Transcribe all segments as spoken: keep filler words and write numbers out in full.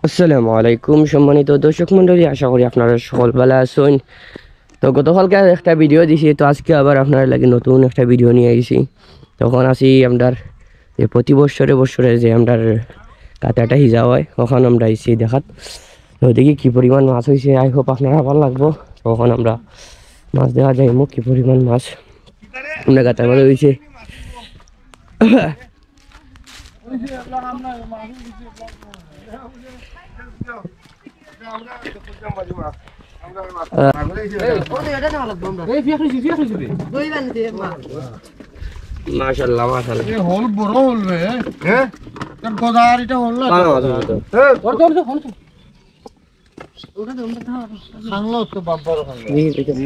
আসসালামু আলাইকুম সম্মানিত দর্শক মণ্ডলী, আশা করি আপনারা সকল ভালো আছেন। তো গতকালকে একটা ভিডিও দিছি, তো আজকে আবার আপনার লাগে নতুন একটা ভিডিও নিয়ে আইছি। তখন আসি আমরার যে প্রতি বছরে বছরে যে আমরার কাটাটা হিজা হয়, ওখানে আমরা আইসি দেখাত। তো দেখি কী পরিমাণ মাছ হয়েছে, আই হোপ আপনারা ভালো লাগবো। তখন আমরা মাছ দেখা যায় মুখ কী পরিমাণ মাছ আমরা কাটার মধ্যে হয়েছে। মাশাআল্লাহ মাশাআল্লাহ এ হল বড় হল রে হ্যাঁ তোর গদার এটা হল না ভালো মাছ হয়েছে। হ্যাঁ ওর তো হল তো ওটা তো ওটা খাংলো তো বাবার খাংলো জি ঠিক আছে।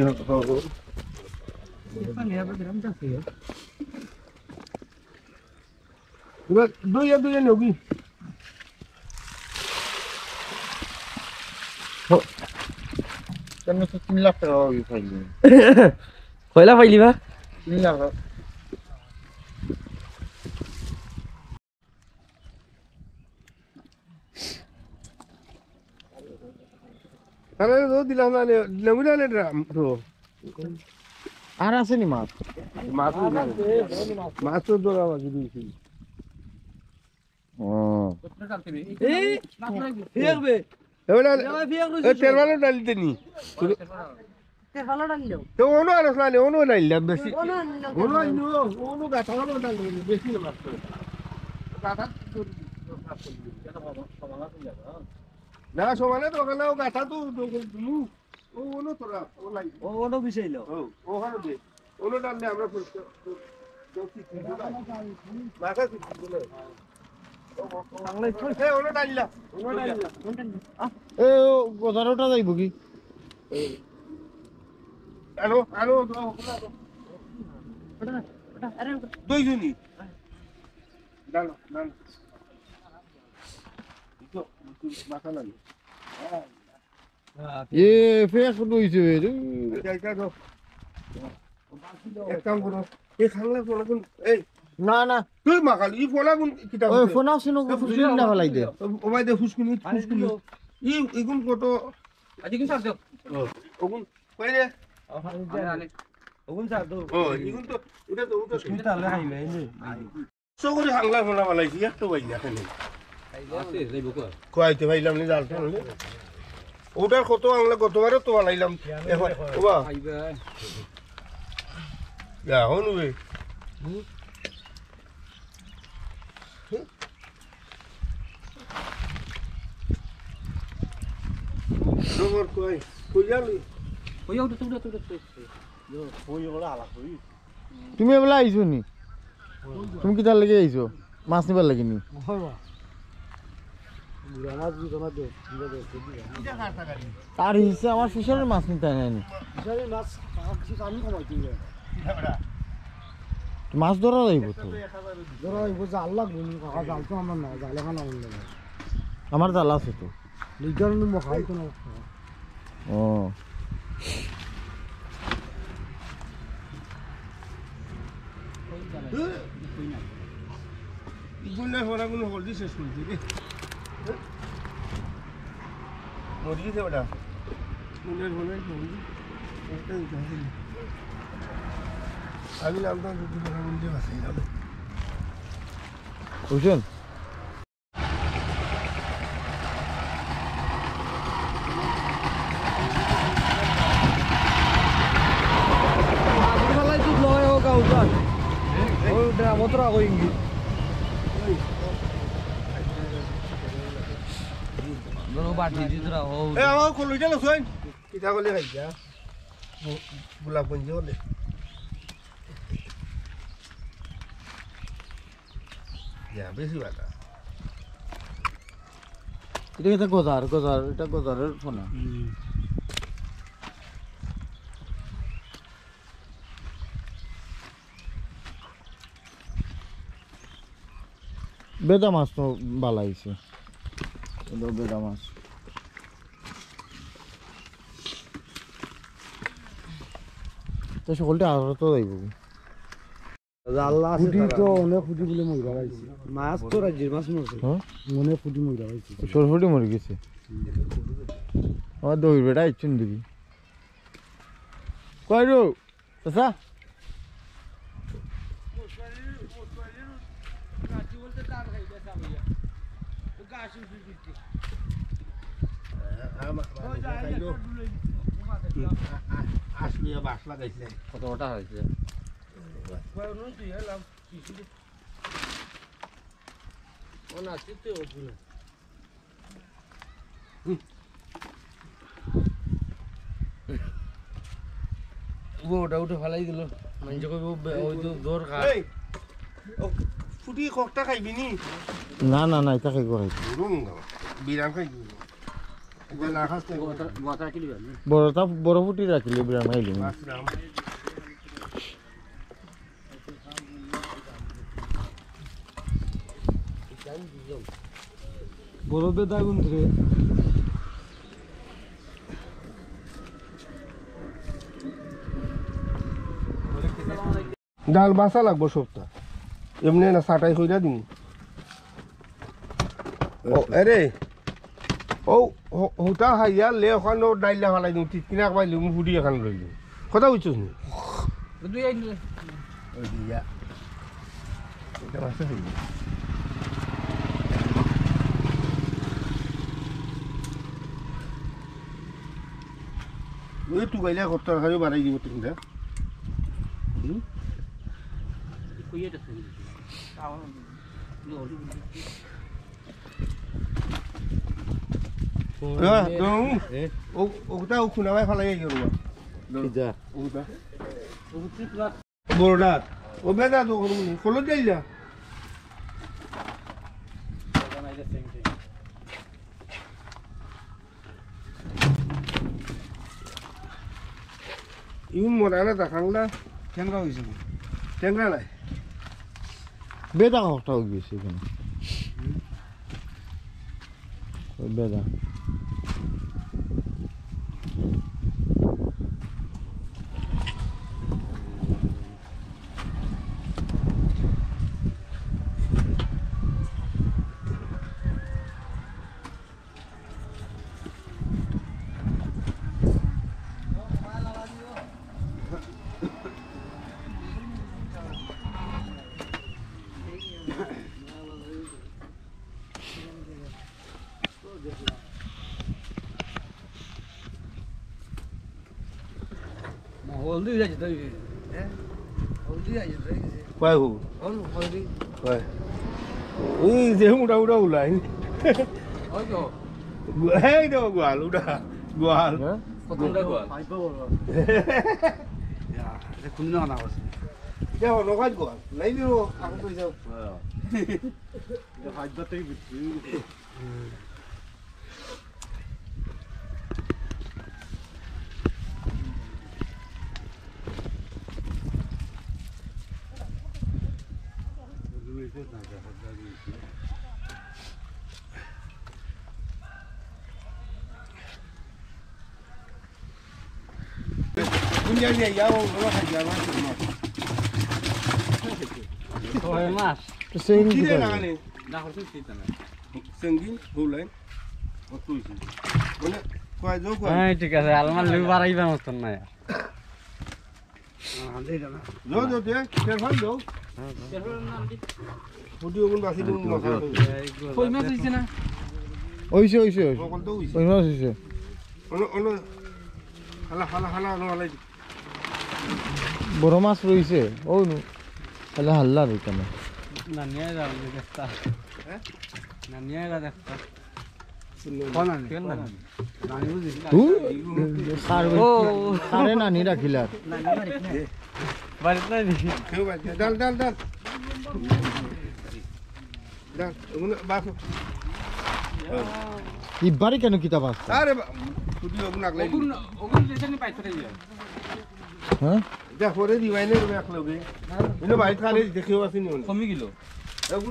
এবার দুই দুই নবি কেন তো তিন লাখ টাকা হবে ফাইলি কয়লা পাইলি বা তিন লাখ আরে তো দিলাম না দিলাম না রে তো আর আছে নি মাছ মাছ মাছ তো ধরা মাছ দিয়েছি ও এই ফিরবে এবারে এ তেরবালো ডালতে নি তেরবালো ডাললো তো ওনো আর না ওনো ডাললাম বেশি ওনো ওনো ওনো গাছালো ডাল বেশি না মাছ গাছা না সমানে তো ওখানে গাছা তো ও ওনো তোরা ও লাই ও ওনো বিষয়লো ও ওখানে দে ওনো ডাললে আমরা মাথা দিলে এ ওনো ডাললা ওনো ডাললা এ গজারটা যাইব কি আলো আলো দুই জনি ডালো ডালো তো মাথা লাগে এ ফেক লইছে রে জায়গা দাও এক কাম করো এই খাংলা ফোনা কোন এই না না তুই মাকাল ই ফোনা কোন কিতা ওই ফোনা শুনো ফুসকুনি না ফলাই দে ও ভাই দে ফুসকুনি ফুসকুনি ই ইগুন কত আজি কি সার দাও ও ওগুন কই রে ওগুন সার দাও ও ইগুন তো এটা তো ওটা সুবিধা লে হাইলে নে সো করে খাংলা ফোনা ফলাইছি একটু ভাই না কেন আছে যাইব কো কইতে ভাইলাম নি জাল তো ওটার কত আংলা গতবারে তো ফলাইলাম এখন ওবা আইবা Ya, honu be. Nomor koi. Kujali. Koi udah udah udah udah. Yo, koi ola ala koi. তুমি এবলা আইছো নি তুমি কি তার লাগি আইছো মাছ নিবার লাগি নি হবা মাছ দি তোমার দে তার হিসে আমার ফিশারের মাছ নিতে নাই নি ফিশারের মাছ কিছু আমি কমাই দিই মাছ ধরা যাইব তো ধরা যাইব জাল লাগবে কাকা জাল তো আমার না জালে খানা বললে আমার জাল আছে তো এই কারণে মখাই তো না ও গুনে হরা গুনে হলদি শেষ করে দিবি মরি দে ওটা গুনে গুনে হলদি এটা দিতে আমি নামটা দুটো টাকা বলতে পারছি না বুঝছেন আগরবালাই তো লয় হোক আউজান ওই ড্রামতরা কই ইঙ্গি দরো বাটি দিতরা ও এ আমার কলইটা লছাই কিটা কলি খাইছা গোলাপ গঞ্জি হলে Ya, বেশি বাটা এটা এটা গজার গজার এটা গজারের ফোনা বেদা মাছ তো বালাইছে এটা বেদা মাছ তো সকলটা আর তো যাইব আল্লাহ আছে ফুটি তো অনেক ফুটি বলে মইরা পাইছে মাছ তো রাজ্যের মাছ মরছে হ্যাঁ অনেক ফুটি মইরা পাইছে সরফুটি মরে গেছে আমার দৌড় বেটা ইচ্ছুন দিবি কয় রো চাচা আসলে বাস লাগাইছে কত ওটা হয়েছে ও না চিতে ওগুলো ওটা উঠে ফেলাই দিল মানুষ কইব ওই তো দৌড় খা এই ও ফুটি ককটা খাইবি নি না না না এটা খাইব খাইব রুম বিরাম খাইবি এটা না খাস মাথা কি দিবেন বড়টা বড় ফুটি রাখিলে বিরাম খাইলি মাছ রাম বড়বে দাগুন ধরে ডাল বাসা লাগবো সপ্তাহ এমনি না সাটাই কইরা দিন ও আরে ও হোটা হাইয়া লে ওখান ডাইলা ফালাই দিন তিতকিনা পাইলি মু হুডি এখান রইল কথা বুঝছিস নি দুই আইন ওই দিয়া এটা বাসা হইল ওই তু গাইলা কত টাকা বাড়াই দিব তুমি কইয়েটা শুনি ও ওটা ও খুনা ভাই ফালাই গেল যা ওটা বড়টা ও বেদা তো কলো যাইলা ইউ মরা না দেখাংলা কেনকা হইছে টেংরা নাই বেদা হকটা হয়ে গেছে এখানে ওই বেদা হলদি যাচ্ছে তো হ্যাঁ হলদি যাচ্ছে তো কয় হু হলদি কয় ওই যে উড়া উড়া উলাই ওই তো এই তো গোয়াল উড়া গোয়াল কতটা গোল কোন না না আছে এটা হলো কাজ গোয়াল নাই দিও আগে কই যাও এটা ফাইদাতেই বিক্রি কোন জায়গায় যাও ওরা খাই যাও ওই মাছ তো সেম কি কি রে লাগানে না হচ্ছে চিন্তা না সঙ্গীন হুলাই অতুইছি মানে কয় যাও কয় হ্যাঁ ঠিক আছে আলমার লিউ বাড়াইবা মতন না যাও যাও দে টেরফান যাও ফুটি ওগুন বাসি দিন মশলা কই মাছ হইছে না ওইছে ওইছে সকল তো হইছে ওই মাছ হইছে অন্য অন্য হালা হালা হালা অন্য হালাই বড় মাছ রইছে ও নু তাহলে হাল্লা রে কেন না নিয়ে যাও দেখতা হ্যাঁ না নিয়ে যা দেখতা কোন না কেন না নানি বুঝি তু সার সারে নানি রাখিলার বাড়িতে নাই দেখি কেউ বাজে ডাল ডাল ডাল ডাল ওগুন বাস ইবারে কেন কিতাব আছে আরে ফুটি ওগুন আগলাই ওগুন ওগুন লেসনে পাইতে রে হ্যাঁ যা করে দিবাইনে রে এক লগে ইনো বাইত খালে দেখিও আসিনি ওন কমি গেল ওগুন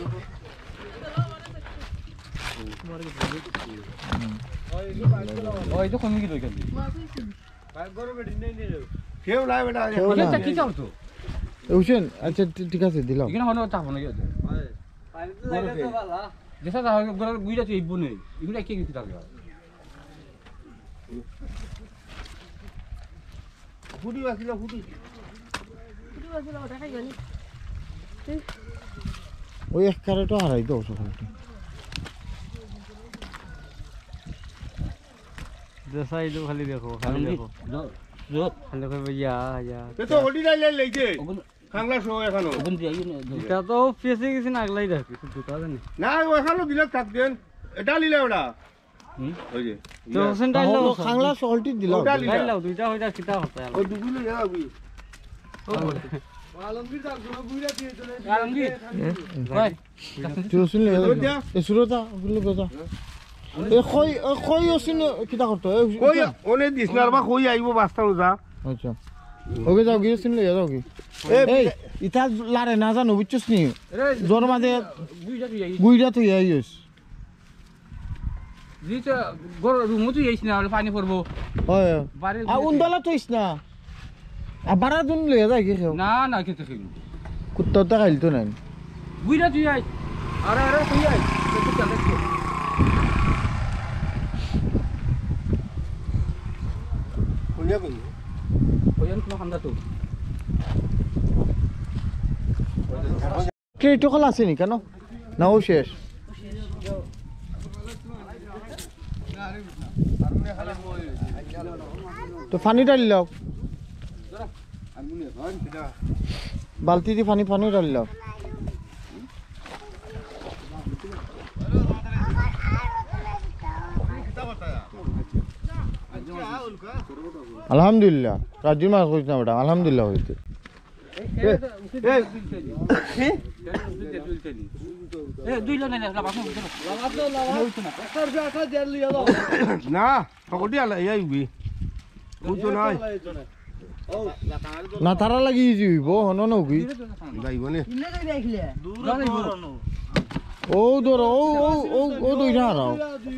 ওই তো কমি গেল কেন কেউ নাই বেটা কেউ নাই। এটা কি চাও তো হুসেন আচ্ছা ঠিক আছে দিলাম এখানে হনো চাপ না গিয়ে যেসা যা গোড়া গুইরা তুই ইবু নেই এগুলো কি কি থাকে ফুটি বাছিল ফুটি ওই এক ক্যারেটও হারাই দাও সকালটি দেশাইলো খালি দেখো খালি দেখো জোত খালি দেখো ইয়া ইয়া তে তো ওডি লাইলে লইছে খাংলা শো এখানো এটা তো ফেসে গেছে না আগলাই রাখি দুটা জানি না ওখানো দিলে থাকতেন এটা লিলে ওটা হুম ওই যে তো হোসেন ডাইল দাও খাংলা সল্টি দিলাম ওটা লিলে ডাইল দাও দুইটা হইতা কিটা হতা ও দুগুলো যাবি আলমগীর ভাই টিউশন লে এ সুরতা গুলো কথা এ কই কই ওসিন কিটা করতে কই ওনে দিসনার বা কই আইবো বাস্তা যা আচ্ছা ওকে যাও গিয়ে শুনলে যাও কি এই ইটা লারে না জানো বুঝছস নি জোর মাঝে বুইটা তুই আই গুইরা তুই আইস জিটা গর রুমু তুই আইছ না পানি পড়বো হয় বাড়ি আ উন্দলা তুইস না আবার দুন লয়ে যাই কি খেও না না কিছু খেলি কুত্তাটা খাইল তো নাই বুইটা তুই আই আরে আরে তুই আই তুই চলে কি কোনিয়া কই ওয়ান কোন হামদা তো ক্রেটো কল আছে নি কেন না ও শেষ তো পানি ডাল লাও বালতি দি পানি পানি ডাল লাও আলহামদুলিল্লাহ রাজু মাছ কইছ না বেটা আলহামদুলিল্লাহ হইতে এ দুই লো না না লাভ আছে লাভ দাও লাভ হইতো না একটা রুপিয়া আটা দেড় লিয়া দাও না পকটি আলা এই আইবি বুঝছো নাই না তারা লাগি যাইব হন নগি যাইব নে ও ধরো ও ও ও ও দুইটা হারাও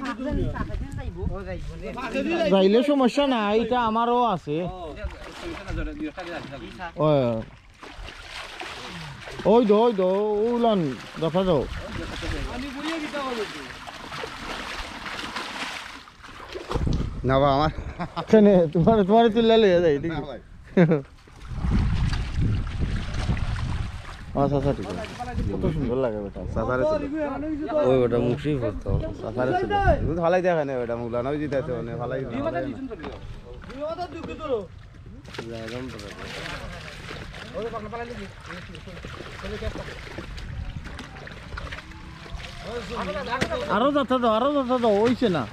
যাইলে সমস্যা নাই এটা আমারও আছে ওই দো ওই দো উলান দেখা দাও না বা আমার কেনে তোমার তোমার তুললে লয়ে যাই ঠিক আচ্ছা আচ্ছা ঠিক আছে কত সুন্দর লাগে বেটা সাসারে ছিল ওই ওটা মুখি পড়তো সাসারে ছিল তুই ভালাই দেখা না এটা মুলা নই জিতাইছে মানে ভালাই আরো যাতা দাও আরো যাতা দাও ওইছে না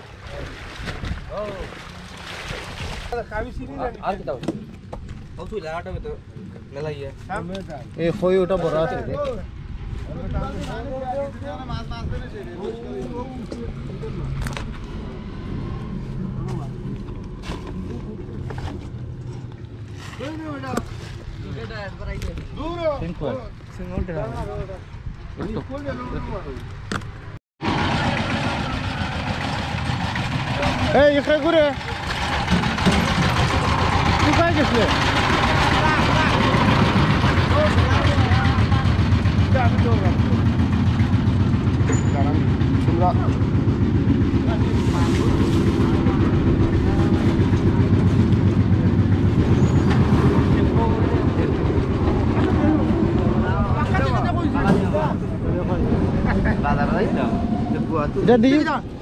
আর কি দাও ও তুই লাগাটা তো মেলাইয়া এ কই ওটা বড় আছে রে এই এখানে ঘুরে তুই কাই গেছিলে এটা দিই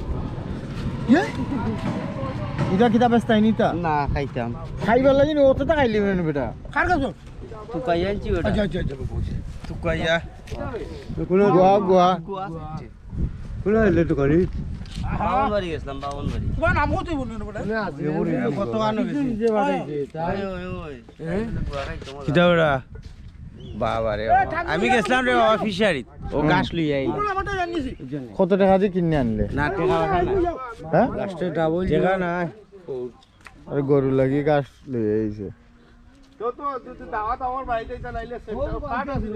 এটা কিতা ব্যস্ত নিতা না খাইতাম খাইবার লাগি নি ওটা খাইলি মানে বেটা কার কাছে তুকাই আনছি ওটা আচ্ছা আচ্ছা আচ্ছা বুঝছি তুকাইয়া কোন গোয়া গোয়া কোন এলে তো করি বাউন বাড়ি গেছিলাম বাউন বাড়ি তোমার নাম কতই বলুন না বড় কত আনো গেছি যে বাড়াইছে ওই ওই ওই কিটা ওরা বাবা রে আমি গেছিলাম রে বাবা ফিশারিত ও গাছ লই আই আমারটা জানিছি কত টাকা দিয়ে কিনে আনলে না টাকা রাখা না হ্যাঁ লাস্টে ডাবল জায়গা নাই আরে গরু লাগি গাছ লই আইছে তো তো তুই দাওয়াত আমার বাড়িতে চালাইলে সেন্টার কাট আছে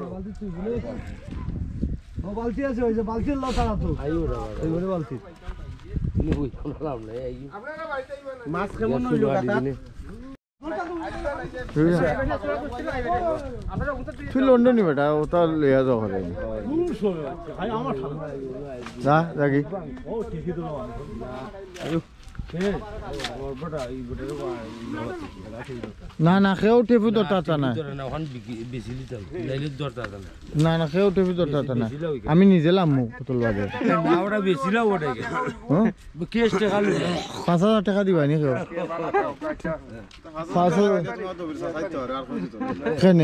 ও বালতি আছে ওই যে বালতির লতা তারা তো আইও রে ওই বলে বালতি ওই কোন লাভ নাই আপনারা বাড়িতে আইবেন মাছ কেমন হইলো কাটা তুই লন্ডনই বেটা ওটা লিয়া যাও ঘরে যা যাকি না না সেও টেপু দরটা না না না সেও টেপু দরটা না আমি নিজে লাম পুতুল বাজে পাঁচ হাজার টাকা দিবা নি কেউ পাঁচ হাজার কেনে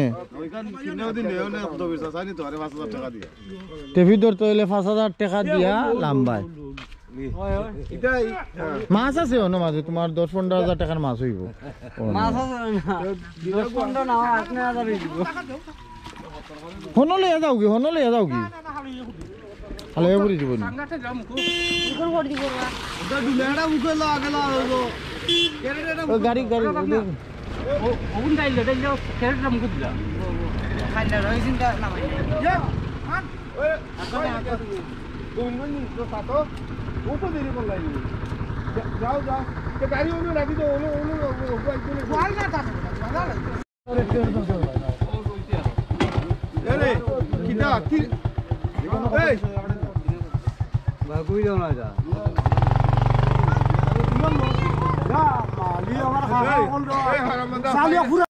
টেপি দরতে হইলে পাঁচ হাজার টাকা দিয়া লাম্বাই মাছ আছে অন্য মাঝে তোমার দশ পনেরো হাজার টাকার মাছ হইব হন লইয়া যাও কি হন লইয়া যাও কি হালে পড়ি দিব গাড়ি গাড়ি ওগুন গাইলে ডাইলে ক্যারেটটা মুখ দিলা খাইলা রইছিন তা নামাই যাও যাও গাড়ি অনু রাখি তো অনু অনু কিটা কি এই বাগুই দাও না যা যা মালি আমার খাওয়া হল রে